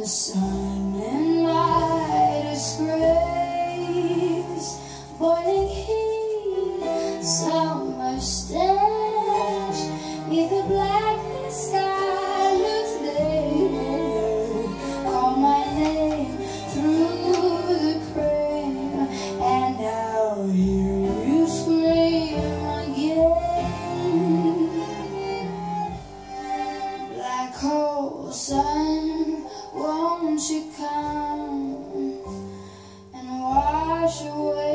the sun in my disgrace, boiling heat, summer stench, neath the blackness sky looks there. Call my name through the crane, and I'll hear you scream again. Black hole sun, won't you come and wash away